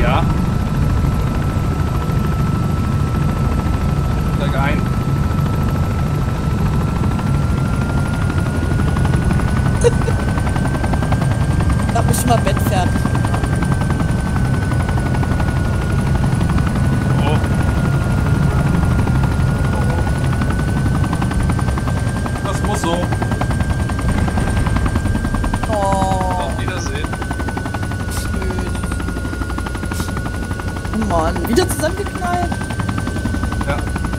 Ja. Steig ein. Ich hab mich schon mal Bett fertig. Oh. Das muss so. Oh, Auf Wiedersehen. schön. Oh Mann, wieder zusammengeknallt. Ja.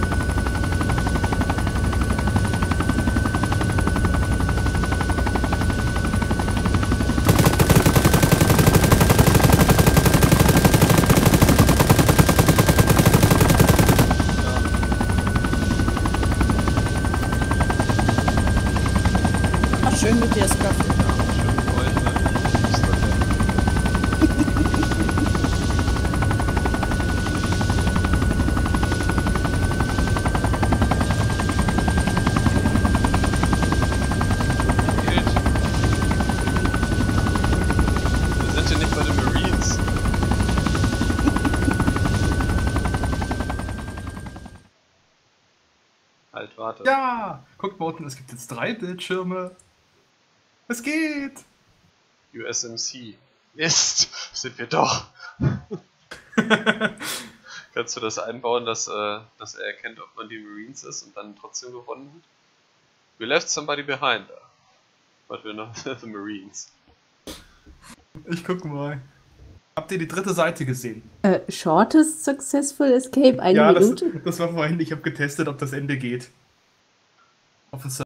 Ach, schön mit dir, Scruffy. Schön für euch, ne? Ist das ja. Geht. Wir sind ja nicht bei den Marines. Halt, warte. Ja! Guck mal unten, es gibt jetzt 3 Bildschirme. Es geht! USMC. Mist, sind wir doch. Kannst du das einbauen, dass er erkennt, ob man die Marines ist und dann trotzdem gewonnen hat? We left somebody behind, but we're not the Marines. Ich guck mal. Habt ihr die 3. Seite gesehen? Shortest Successful Escape, eine Ja, Minute? das war vorhin, ich habe getestet, ob das Ende geht. Auf dem